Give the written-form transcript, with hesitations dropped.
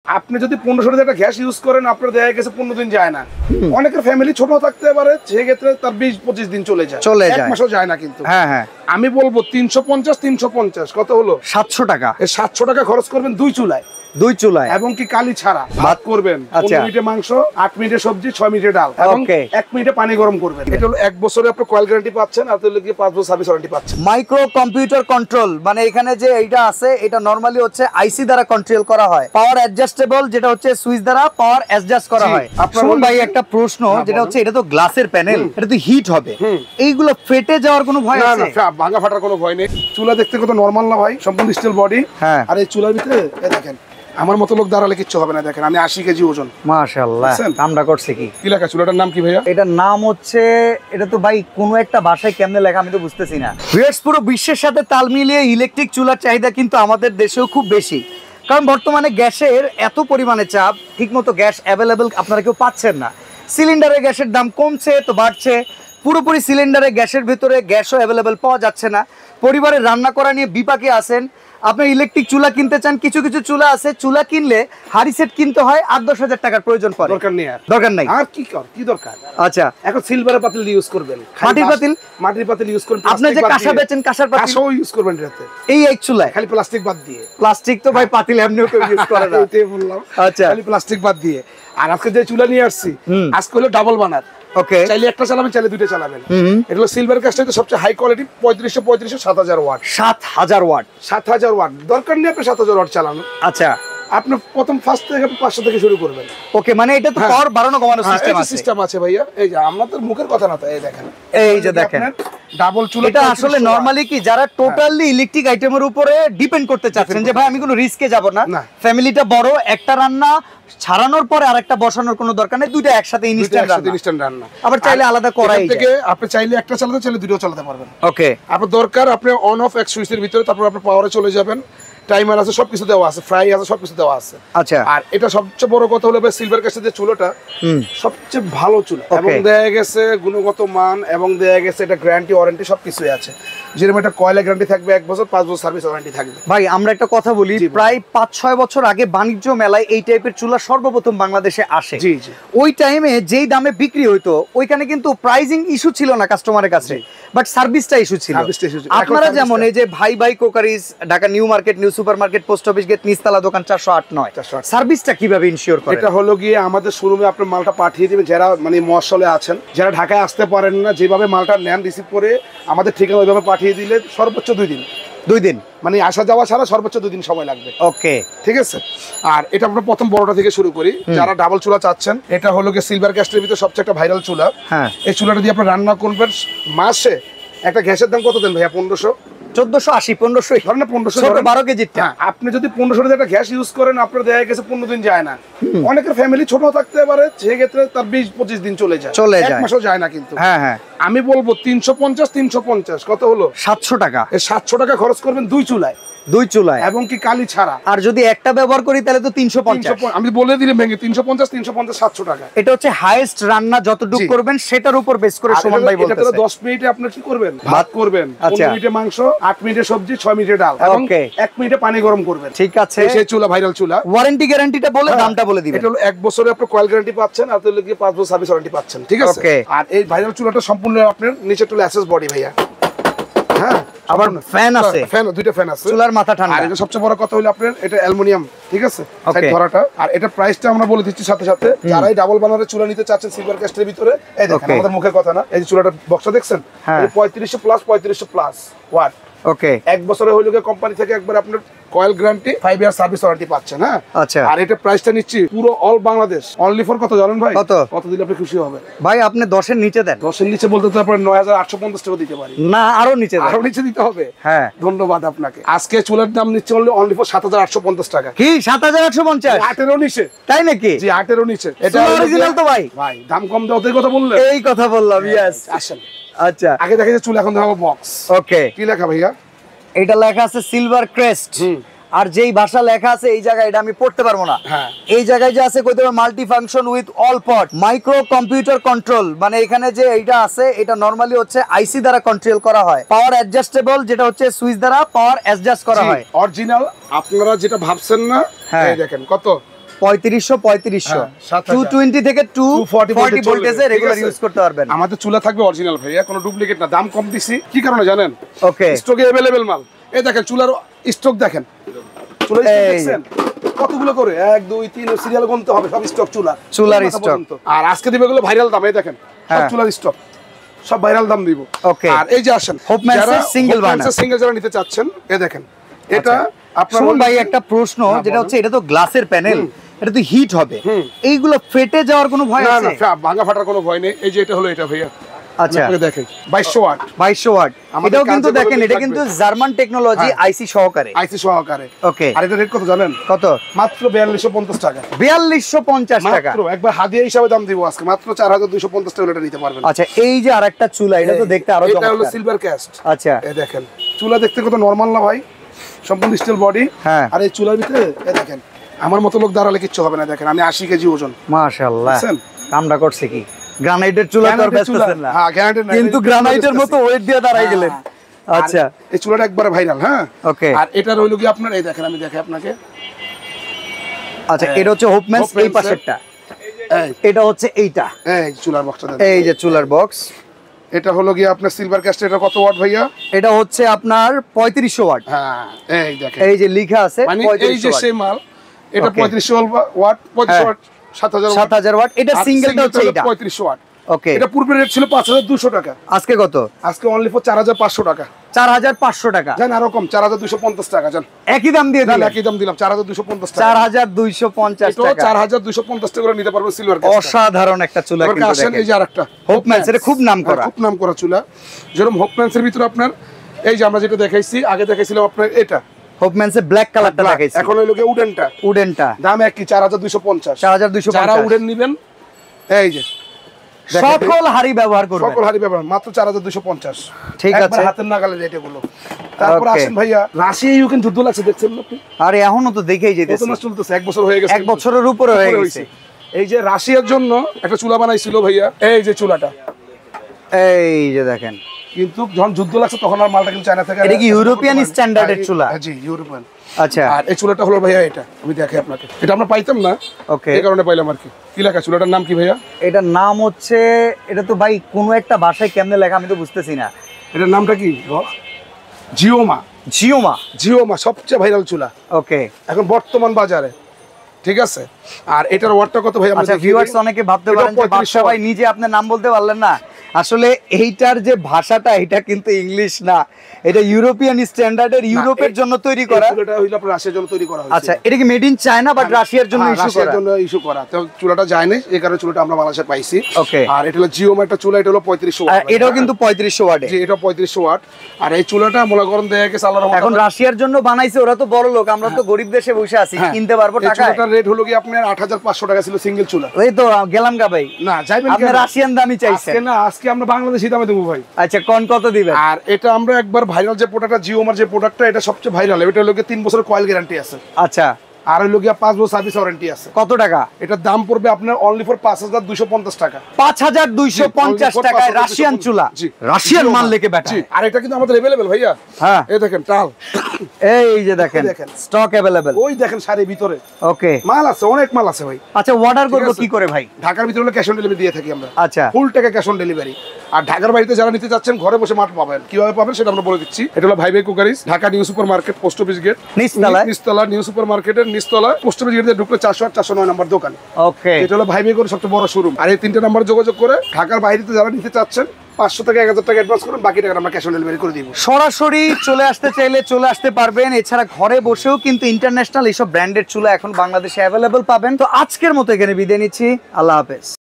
আপনি যদি 1500 টাকা গ্যাস ইউজ করেন আপনার দেখা গেছে 15 দিন যায় না। অনেকের ফ্যামিলি ছোট থাকতে পারে, সেক্ষেত্রে তার 20-25 দিন চলে যায়, এক মাসও যায় না। কিন্তু হ্যাঁ আমি বলবো 350 কত হলো 700 টাকা। এই 700 টাকা খরচ করবেন দুই চুলায় এবং কি কালি ছাড়া ভাত করবেন। 15 মিনিটে মাংস, 8 মিনিটে সবজি, 6 মিনিটে ডাল এবং 1 মিনিটে পানি গরম করবেন। এটা হলো 1 বছরে আপনি কয়েল গ্যারান্টি পাচ্ছেন, আর তাহলে কি 5 বছর সার্ভিস ওয়ারেন্টি পাচ্ছেন। মাইক্রো কম্পিউটার কন্ট্রোল মানে এখানে যে এইটা আছে এটা নরমালি হচ্ছে আইসি দ্বারা কন্ট্রোল করা হয়। পাওয়ার অ্যাডজাস্টেবল যেটা হচ্ছে সুইচ দ্বারা পাওয়ার অ্যাডজাস্ট করা হয়। আপনার ভাই একটা প্রশ্ন যেটা হচ্ছে এটা তো গ্লাসের প্যানেল, এটা তো হিট হবে, এইগুলো ফেটে যাওয়ার কোনো ভয় আছে? না, ভাঙা ফাটার কোনো ভয় নেই। চুলা দেখতে কত নরমাল না ভাই, সম্পূর্ণ স্টিল বডি। আর এই চুলার ভিতরে দেখেন আমার মতো লোক দাঁড়ালে কিচ্ছু হবে না। দেখেন আমি 80 কেজি ওজন। মাশাআল্লাহ, কামটা করছে কি লেখা চুলাটার নাম কি ভাইয়া? এটার নাম হচ্ছে, এটা তো ভাই কোনো একটা ভাষায় কেমনে লেখা আমি তো বুঝতেছি না। ভিউয়ার্স, পুরো বিশ্বের সাথে তাল মিলিয়ে ইলেকট্রিক চুলার চাহিদা কিন্তু আমাদের দেশেও খুব বেশি, কারণ বর্তমানে গ্যাসের এত পরিমাণে চাপ, ঠিকমতো গ্যাস অ্যাভেলেবেল আপনারা কেউ পাচ্ছেন না। সিলিন্ডারে গ্যাসের দাম কমছে তো বাড়ছে, পুরোপুরি সিলিন্ডারে গ্যাসের ভিতরে গ্যাসও অ্যাভেলেবেল পাওয়া যাচ্ছে না। পরিবারে রান্না করা নিয়ে বিপাকে আছেন, আপনি ইলেকট্রিক চুলা কিনতে চান, কিছু চুলা আছে চুলা কিনলে হাড়ি সেট কিনতে হয় 8-10 হাজার টাকার প্রয়োজন পড়ে। দরকার নাই। আর কি দরকার? আচ্ছা, এখন সিলভারের পাতিল ইউজ করবেন, মাটির পাতিল ইউজ করবেন। আপনি যে কাঁসা বেচেন কাঁসার পাতিল ইউজ করবেন এটাতে। এই এক চুলায় খালি প্লাস্টিক বাদ দিয়ে। প্লাস্টিক তো ভাই পাতিল এমনিও কেউ ইউজ করে না, এটাই বললাম। আচ্ছা, খালি প্লাস্টিক বাদ দিয়ে। আর আজকে যে চুলা নিয়ে আসছি আজকে হলো ডাবল বানার। ওকে, চাইলে একটা চালাবেন, চাইলে দুইটা চালাবেন। এটা হলো সিলভার কাস্টে সবচেয়ে হাই কোয়ালিটি, 3500 7000 ওয়াট। 7000 ওয়াট দরকার নেই আপনি 7000 ওয়াট চালানো। আচ্ছা, আপনি প্রথম ফার্স্ট থেকে 500 থেকে শুরু করবেন। ওকে, মানে এটা তো পাওয়ার বাড়ানো কমানো সিস্টেম আছে ভাইয়া। এই যে আমরা তো মুখের কথা না, তো এই দেখেন, এই যে দেখেন ডাবল চুলা। এটা আসলে নরমালি কি যারা টোটালি ইলেকট্রিক আইটেমের উপরে ডিপেন্ড করতে চাচ্ছেন যে ভাই আমি কোনো রিস্কে যাব না, ফ্যামিলিটা বড়, একটা রান্না ছাড়ানোর পরে আরেকটা বসানোর কোনো দরকার নেই, দুইটা একসাথে ইনস্ট্যান্ট রান্না। আবার চাইলে আলাদা করাই যায়, আপনি চাইলে একটা চালাতে চাইলে দুটোও চালাতে পারবেন। ওকে, আপনার দরকার আপনি অন অফ এক সুইচের ভিতরে, তারপর আপনি পাওয়ারে চলে যাবেন। টাইমার আছে, সবকিছু দেওয়া আছে, ফ্রাই আছে, সবকিছু দেওয়া আছে। আচ্ছা, আর এটা সবচেয়ে বড় কথা হলো সিলভার কাস্টের যে চুলাটা সবচেয়ে ভালো চুলা, এবং দেয়া গেছে গুণগত মান, এবং দেয়া গেছে এটা গ্যারান্টি ওয়ারেন্টি সবকিছুই আছে। যেরকম একটা কয়লা গ্যারান্টি থাকবে 1 বছর, 5 বছর সার্ভিস ওয়ারেন্টি থাকবে। ভাই আমরা একটা কথা বলি, প্রায় 5-6 বছর আগে বাণিজ্য মেলায় এই টাইপের চুলা সর্বপ্রথম বাংলাদেশে আসে। জি জি, ওই টাইমে যেই দামে বিক্রি হইতো ওইখানে কিন্তু প্রাইজিং ইস্যু ছিল না কাস্টমারের কাছে, বাট সার্ভিসটা ইস্যু ছিল। আপনারা যেমন এই যে ভাই cookeries, Dhaka new market, new super market, post office gate, নিচতলা দোকান 408-9, সার্ভিসটা কিভাবে ইনশিওর করেন? এটা হলো গিয়ে আমাদের শোরুমে আপনার মালটা পাঠিয়ে দিবেন, যারা মানে মহসলে আছেন, যারা ঢাকায় আসতে পারেন না, যেভাবে মালটা নেন রিসিভ করে আমাদের ঠিকানা ওইভাবে পাঠিয়ে দিলে সর্বোচ্চ 2 দিন মানে আসা যাওয়া ছাড়া সর্বোচ্চ 2 দিন সময় লাগবে। ওকে, ঠিক আছে। আর এটা আমরা প্রথম বড়টা থেকে শুরু করি, যারা ডাবল চুলা চাচ্ছেন। এটা হলো গিয়ে সিলভার কাস্টের ভিতরে সবচেয়ে একটা ভাইরাল চুলা। এই চুলাটা দিয়ে আপনি রান্না করবেন। মাসে একটা গ্যাসের দাম কত দেন ভাইয়া? 1500, 1480, 1500 ধরেন 1500, 12 কেজি। আপনি যদি 1500 টাকা গ্যাস ইউজ করেন আপনার দেখা গেছে 15 দিন যায় না। অনেকের ফ্যামিলি ছোট থাকতে পারে, সেক্ষেত্রে তার 20-25 দিন চলে যায়, এক মাসও যায় না। কিন্তু আমি বলবো 350 কত হলো 700 টাকা। এই 700 টাকা খরচ করবেন দুই চুলায় এবং কি কালি ছাড়া। আর যদি একটা ব্যবহার করি তাহলে তো 350। আমি বলে দিলে ভেঙে 350 700 টাকা। এটা হচ্ছে হাইয়েস্ট রান্না যতটুকু করবেন সেটার উপর বেস করে সমান ভাই বলতেছে। এটা 10 মিনিটে আপনি কি করবেন? ভাত করবেন, 15 মিনিটে মাংস, 8 মিনিটে সবজি, 6 মিনিটে ডাল এবং 1 মিনিটে পানি গরম করবেন। ঠিক আছে, সেই চুলা ভাইরাল চুলা। ওয়ারেন্টি গ্যারান্টিটা বলে দামটা বলে দিবেন। এটা হলো 1 বছরে আপনি কয়েল গ্যারান্টি পাচ্ছেন, আর তাহলে কি 5 বছর সার্ভিস ওয়ারেন্টি পাচ্ছেন। ঠিক আছে। আর এই ভাইরাল চুলাটা সম্পূর্ণ আপনার নিচে টুল অ্যাসেস বডি ভাইয়া। হ্যাঁ, আবার ফ্যান আছে, দুইটা ফ্যান আছে, চুলার মাথা ঠান্ডা। আর এটা সবচেয়ে বড় কথা হলো আপনার এটা অ্যালুমিনিয়াম। ঠিক আছে, সাইড ধরাটা। আর এটা প্রাইসটা আমরা বলে দিচ্ছি সাথে সাথে, যারাই ডাবল বানারের চুলা নিতে চাচ্ছেন সিলভার কাস্টের ভিতরে, এই দেখেন আমাদের মুখের কথা না, এই যে চুলাটার বক্সটা দেখছেন, 3500 প্লাস ওয়াট। ওকে, 1 বছরে হইলো কোম্পানি থেকে একবার আপনার coil guarantee, 5 year service warranty পাচ্ছেন। হ্যাঁ, আচ্ছা। আর এটা প্রাইসটা নিচ্ছি পুরো অল বাংলাদেশ অনলি ফর কত জানেন ভাই? কত দিলে আপনি খুশি হবে ভাই? আপনি 10 এর নিচে দেন। 10 এর নিচে বলতে তো আপনার 9850 টাকা দিতে পারি না, আরো নিচে দেন। আরো নিচে দিতে হবে? হ্যাঁ, ধন্যবাদ আপনাকে। আজকে চুলার দাম নিচ্ছে অনলি ফর 7850 টাকা। কি 7850? 8 এর নিচে? তাই নাকি? জি, 8 এর নিচে। এটা অরিজিনাল তো ভাই। ভাই দাম কম দাও তাই কথা বললে? এই কথা বললাম। ইয়েস, আসেন। আচ্ছা, আগে দেখে যে চুলা, এখন দেখাবো বক্স। ওকে, কি লেখা ভাইয়া? এটা লেখা আছে সিলভার ক্রেস্ট। আর যেই ভাষা লেখা আছে এই জায়গায়, এটা আমি পড়তে পারবো না। এই জায়গায় যে আছে কইতে হবে multi function with all pot micro computer control, মানে এখানে যে এইটা আছে এটা নরমালি হচ্ছে আইসি দ্বারা কন্ট্রোল করা হয়। পাওয়ার অ্যাডজাস্টেবল যেটা হচ্ছে সুইচ দ্বারা পাওয়ার অ্যাডজাস্ট করা হয়। অরিজিনাল আপনারা যেটা ভাবছেন না, এই দেখেন কত 3500 220 থেকে 240 ভোল্টেজে রেগুলার ইউজ করতে পারবেন। আমাদের চুলা থাকবে অরিজিনাল ভাইয়া, কোনো ডুপ্লিকেট না। দাম কম দিছি কি কারণে জানেন? ওকে, স্টকে अवेलेबल মাল। এই দেখেন চুলার স্টক দেখেন, চুলার স্টক দেখছেন কতগুলো করে, 1 2 3 সিরিয়াল গুনতে হবে, সব স্টক চুলার স্টক। আর আজকে দিবে গুলো ভাইরাল দাম, এই দেখেন সব চুলার স্টক, সব ভাইরাল দাম দিব। ওকে, আর এই যে আসেন হোপম্যান্সের সিঙ্গেল বার্নার, সিঙ্গেল যারা নিতে চাচ্ছেন, এই দেখেন এটা আপনার ভাই একটা প্রশ্ন, যেটা হচ্ছে এটা তো গ্লাসের প্যানেল, এটা তো হিট হবে, এইগুলো ফেটে যাওয়ার কোনো ভয় আছে? না না, ভাঙা ফাটার কোনো ভয় নেই। এই যে এটা হলো এটা ভাইয়া, আচ্ছা দেখেন 2200 ওয়াট, 2200 ওয়াট। এটাও কিন্তু দেখেন, এটা কিন্তু জার্মান টেকনোলজি, আইসি সহকারে। ওকে, আর এটা রেট কত জানেন? কত? মাত্র 4250 টাকা। 4250 টাকা মাত্র, একবার হাদিয়া হিসাবে দাম দিব আজকে, মাত্র 4250 টাকা এটা নিতে পারবেন। আচ্ছা, এই যে আরেকটা চুলা, এটা তো দেখতে আরো এটা হলো চমৎকার। Silver cast. আচ্ছা, এই দেখেন চুলা দেখতে কত নরমাল না ভাই, সম্পূর্ণ স্টিল বডি। হ্যাঁ, আর এই চুলার ভিতরে এই দেখেন আমার মতো লোক দাঁড়ালে কিচ্ছু হবে না। দেখেন আমি 80 কেজি ওজন। মাশাআল্লাহ, কামটা করছে কি? গ্রানাইটের চুলা তো আর ব্যস্ত না। হ্যাঁ, গ্রানাইটের না, কিন্তু গ্রানাইটের মতো ওয়েট দিয়ে দাঁড়াই গেলেন। আচ্ছা, এই চুলাটা একবার ভাইরাল। হ্যাঁ, ওকে। আর এটা রইল কি আপনার, এই দেখেন আমি দেখাই আপনাকে। আচ্ছা, এটা হচ্ছে হোপম্যান্স, এই পাশেরটা, এটা হচ্ছে এইটা, এই চুলার বক্সটা দেন, এই যে চুলার বক্স। এটা হলো কি আপনার সিলভার কাস্ট। এটা কত ওয়াট ভাইয়া? এটা হচ্ছে আপনার 3500 ওয়াট। হ্যাঁ, এই দেখেন, এই যে লেখা আছে মানে এই যে সেই মাল, এটা 3500 ওয়াট, 3500 ওয়াট, 7000 ওয়াট। এটা সিঙ্গেলটা হচ্ছে এটা 3500 ওয়াট। ওকে, এটা পূর্বে রেট ছিল 5200 টাকা, আজকে কত? আজকে অনলি ফর 4500 টাকা। 4500 টাকা, জান আরো কম, 4250 টাকা। জান একই দাম দিয়ে দিলাম, একই দাম দিলাম, 4250 টাকা। 4250 টাকা, 4250 টাকা করে নিতে পারবেন সিলভার কাস্ট। অসাধারণ একটা চুলা কিন্তু দেখেন। এই যে আরেকটা হোপম্যান্স, এটা খুব নামকরা, খুব নামকরা চুলা। যেরকম হোপম্যান্সের ভিতরে আপনার এই যে আমরা যেটা দেখাইছি, আগে দেখাইছিলাম আপনার এটা হোপম্যান্সের ব্ল্যাক কালারটা দেখাইছি, এখন হলো কি উডেনটা, দাম একই 4250। 4250। যারা উডেন নেবেন, এই যে সকল হাড়ি ব্যবহার করবেন, সকল হাড়ি ব্যবহার, মাত্র 4250। ঠিক আছে, হাতের নাগালে রেট এগুলো। তারপর আসেন ভাইয়া, রাশিয়া ইউক্রেন যুদ্ধ লাগছে, দেখছেন আপনি? আরে এখনো তো দেখেই যেতেছে, চলতেছে, 1 বছর হয়ে গেছে, 1 বছরের উপরে হয়ে গেছে। এই যে রাশিয়ার জন্য একটা চুলা বানাইছিল ভাইয়া, এই যে চুলাটা, এই যে দেখেন। কিন্তু যখন যুদ্ধ লাগছে তখন আর মালটা কিন্তু চায়না থেকে। এটা কি ইউরোপিয়ান স্ট্যান্ডার্ডের চুলা? জি, ইউরোপিয়ান। আচ্ছা, আর এই চুলাটা হলো ভাইয়া এটা, আমি দেখাই আপনাকে। এটা আমরা পাইতাম না, ওকে, এই কারণে পাইলাম আর কি। কি লেখা চুলাটার নাম কি ভাইয়া? এটার নাম হচ্ছে, এটা তো ভাই কোনো একটা ভাষায় কেমনে লেখা আমি তো বুঝতেছি না। এটার নামটা কি? জিওমা। জিওমা সবচেয়ে ভাইরাল চুলা, ওকে, এখন বর্তমান বাজারে। ঠিক আছে, আর এটার ওয়াটটা কত ভাই? আচ্ছা, ভিউয়ার্স অনেকে ভাবতে পারেন যে বাদশা ভাই নিজে আপনার নাম বলতে পারলেন না। আসলে এইটার যে ভাষাটা, এটা কিন্তু ইংলিশ না, এটা ইউরোপিয়ান স্ট্যান্ডার্ডের, ইউরোপের জন্য তৈরি করা। চুলাটা হইলো আপনার রাশিয়ার জন্য তৈরি করা হয়েছে। আচ্ছা, এটা কি মেড ইন চায়না বাট রাশিয়ার জন্য ইস্যু করা? তো চুলাটা যায় না, এই কারণে চুলাটা আমরা বাংলাদেশে পাইছি। ওকে, আর এটা হলো জিওমা একটা চুলা, এটা হলো 3500 ওয়াট। এটাও কিন্তু 3500 ওয়াট। জি, এটা 3500 ওয়াট। আর এই চুলাটা মনে করেন দেখা গেছে আল্লাহর রহমতে, এখন রাশিয়ার জন্য বানাইছে, ওরা তো বড় লোক, আমরা তো গরিব দেশে বসে আছি, কিনতে পারবো টাকা। এই চুলাটার রেট হলো কি আপনার 8500 টাকা ছিল সিঙ্গেল চুলা। এই তো গেলাম গা ভাই, না যাইবেন, আপনি রাশিয়ান দামই চাইছেন। আজকে না, আজকে আমরা বাংলাদেশি দামে দেবো ভাই। আচ্ছা, কোন কত দিবেন? আর এটা আমরা একবার ভাইরাল যে প্রোডাক্টটা, জিওমার যে প্রোডাক্টটা, এটা সবচেয়ে ভাইরাল। এটা হলো 3 বছরের কয়েল গ্যারান্টি আছে। আচ্ছা, আর হলো 5 বছর সার্ভিস ওয়ারেন্টি আছে। কত টাকা? এটার দাম পড়বে আপনার অনলি ফর 5250 টাকা। 5250 টাকায় রাশিয়ান চুলা, রাশিয়ান মাল লেকে বেটা। আর এটা কিন্তু আমাদের अवेलेबल ভাইয়া। হ্যাঁ, এই দেখেন টাল, এই যে দেখেন স্টক अवेलेबल। ওই দেখেন শাড়ির ভিতরে, ওকে, মাল আছে, অনেক মাল আছে ভাই। আচ্ছা, অর্ডার করব কি করে ভাই? ঢাকার ভিতরে হলো ক্যাশ অন ডেলিভারি দিয়ে থাকি আমরা। আচ্ছা, ফুল টাকা ক্যাশ অন ডেলিভারি। আর ঢাকার বাইরে যারা নিতে যাচ্ছেন, ঘরে বসে মাল পাবেন। কিভাবে পাবেন সেটা আমরা বলে দিচ্ছি। এটা হলো ভাই cookeries, Dhaka new super market, post office gate নিচতলা, নিউ সুপার মার্কেটের নিচতলা, পোস্ট অফিস গেটে ঢুকলে 408 409 নাম্বার দোকান। ওকে, এটা হলো ভাই করে সবচেয়ে বড় শোরুম। আর এই 3টে নাম্বার যোগাযোগ করে ঢাকার বাইরে যারা নিতে চাচ্ছেন, 500 থেকে 1000 টাকা অ্যাডভান্স করুন, বাকি টাকা আমরা ক্যাশ অন ডেলিভারি করে দিব। সরাসরি চলে আসতে চাইলে চলে আসতে পারবেন। এছাড়া ঘরে বসেও কিন্তু ইন্টারন্যাশনাল এইসব ব্র্যান্ডেড চুলা এখন বাংলাদেশে अवेलेबल পাবেন। তো আজকের মতো এখানে বিদায় নিচ্ছি, আল্লাহ হাফেজ।